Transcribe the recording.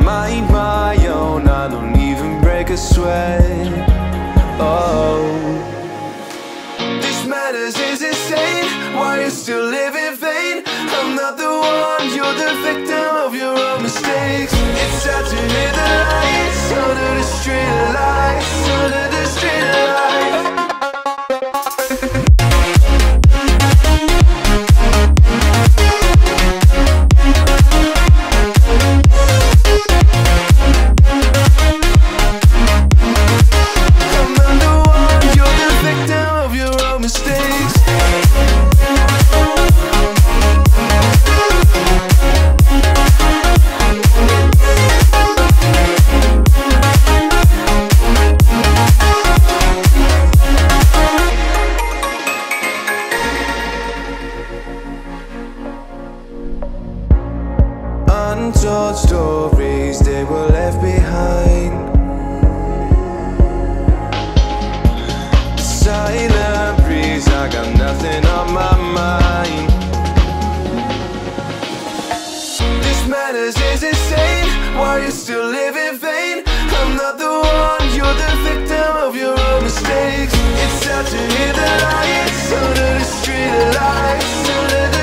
mind my own. I don't even break a sweat. Oh, this madness is insane. Why you still live in vain? I'm not the one, you're the victim of your own mistakes. It's sad to hear the lights under the street lights, under the street lights. Untold stories, they were left behind. Silent breeze, I got nothing on my mind. This madness is insane. Why you still live in vain? I'm not the one, you're the victim of your own mistakes. It's sad to hear the lights under the street lights, under the